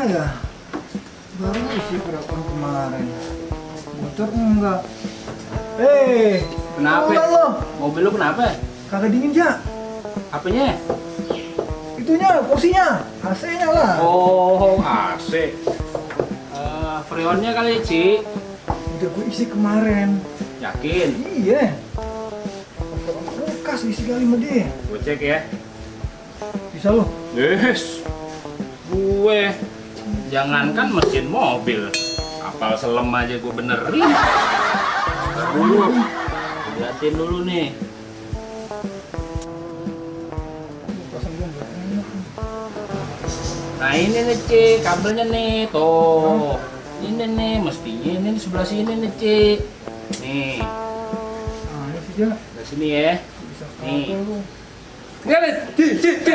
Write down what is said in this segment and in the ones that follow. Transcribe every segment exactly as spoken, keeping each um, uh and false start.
ya? Baru isi perapon kemarin. Bocor enggak? Eh, kenapa? Lo? Mobil lu kenapa? Kagak dingin, Ja? Apanya? Itunya, kursinya, A C-nya lah. Oh, A C. Uh, Freonnya kali, Ci. Udah gue isi kemarin. Yakin? Iya. Kulkas isi kali sama dia. Gue cek ya. Bisa lo? Yes. Gue jangankan mesin mobil, apal selem aja gue benerin. Dulu, liatin dulu nih. Nah ini nih Ci, kabelnya nih, tuh. Ini nih, mestinya ini di sebelah sini nih Ci. Nih. Nah, ini sih, Ja. Dari sini ya. Bisa Nih. kabel lo. Lihat nih, Ci, Ci, Ci.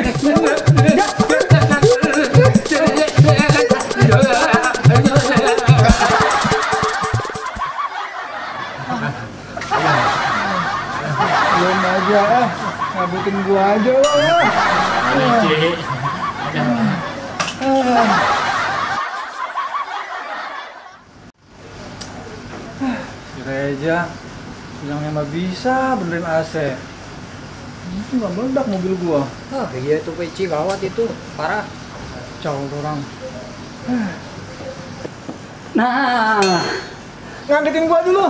Belum aja, ah. Ngabutin gua aja lo ya. Ci. Si Reja bilangnya mah bisa benerin A C. Itu nggak meledak mobil gua. Ah, iya itu P C gawat itu, parah. Kacau tuh orang. Nah, Ngangetin gua dulu.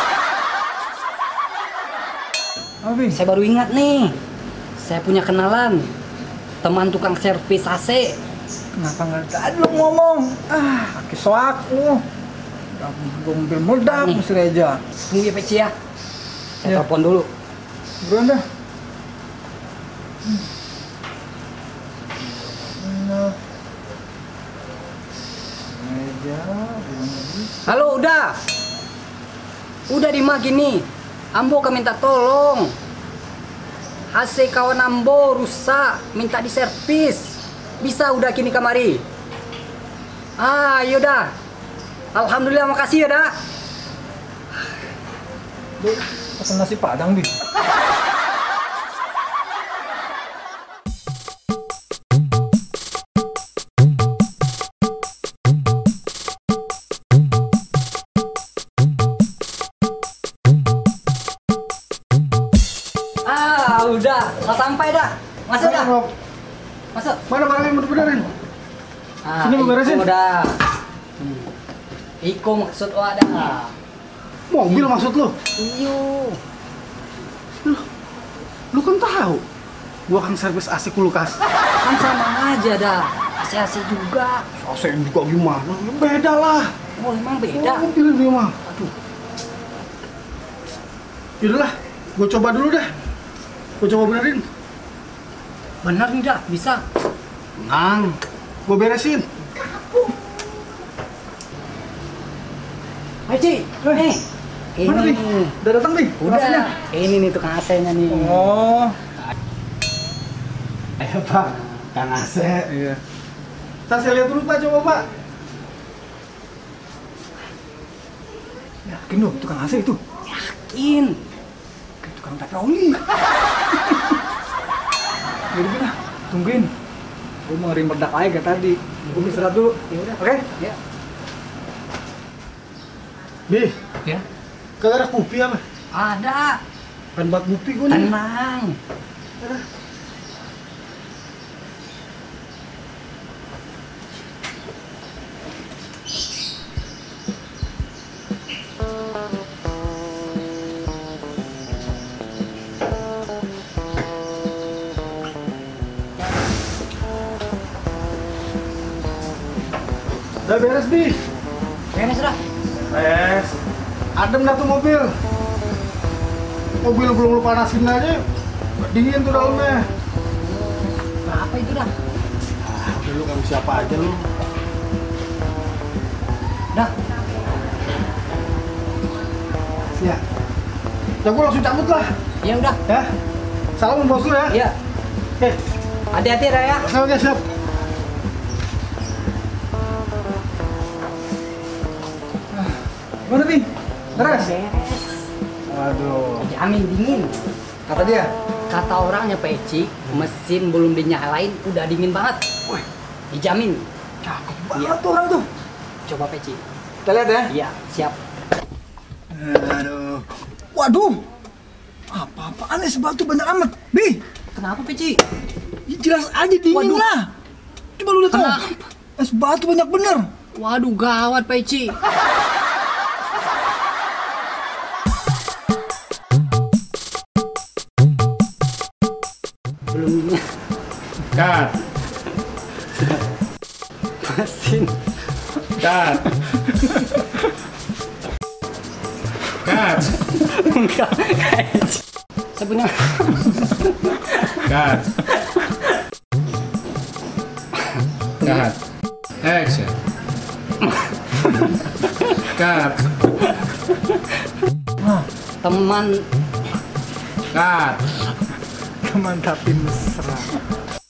Apa? saya baru ingat nih. Saya punya kenalan teman tukang servis A C. Kenapa nggak tadi lu ngomong? Ah, pakai soak lu. Udah mobil meledak Nih. si Reja. Tunggu ya P C ya. Saya Ya. telepon dulu. Buruan dah. Nah. Reja, belum bisa. Halo, udah. Udah di mag ini. Ambo kan minta tolong. A C kawan Ambo rusak, minta diservis. Bisa udah kini kamari. Ah, yaudah. Alhamdulillah, makasih ya dah. Duh, pesan nasi padang, Bi. Ah, udah. Lah sampai dah. Masuk dah. Masuk. Mana barang yang mau dibenerin? Ah, Sini mau beresin? Iko dah. Hmm. Iko maksud wa dah. Mobil maksud lu? Iyo. Lu, lu kan tahu. Gua kan servis A C kulkas. Kan sama aja dah. A C A C juga. A C juga gimana? Beda lah. Oh, emang beda. Mobil dia mah. Aduh. Yaudahlah, gua coba dulu dah. Gua coba benerin. Bener nih dah, bisa. Nang, gua beresin. Hai Ci, nih. Ini. Mana nih? Udah datang nih? Udah. Masanya? Ini nih tukang A C-nya nih. Oh. Ayo Pak, Kang A C. Iya. Ntar saya lihat dulu Pak, coba Pak. Yakin lu tukang A C itu? Yakin. Kayak tukang tata oli. Jadi kita tungguin. Gue mau ngeri meledak aja kayak tadi. Gue istirahat dulu. Ya udah. Oke? Ya. Bi, Ya. kagak ada kopi apa? Ada. Pengen buat kopi gue nih. Tenang. Udah beres, Bi. Beres dah. Beres. Adem dah tuh mobil. Mobil belum lu panasin aja. Dingin tuh dalamnya. Berapa itu dah? Ah, udah lu kamu siapa aja lu. Dah. Ya. Ya gue langsung cabut lah. Ya udah. Ya. Salam bos lu ya. Iya. Oke. Hati-hati dah ya. Oke, oke, siap. Gimana, Bi? Beres? Beres. Waduh. Jamin dingin. Kata dia? Kata orangnya Peci, mesin belum dinyalain udah dingin banget. Wih, dijamin. Cakep Iya. banget tuh orang tuh. Coba Peci. Kita lihat ya. Iya, siap. Aduh. Waduh. Apa-apaan nih sebatu banyak amat. Bi, Kenapa Peci? ya jelas aja dingin Waduh. lah. Coba lu lihat tuh. Kenapa? Es batu banyak bener. Waduh, gawat Peci. Belum Cut. masin. Cut. Cut. Enggak. Saya punya. Cut. Cut. Action. Cut. Teman Cut. Teman tapi mesra.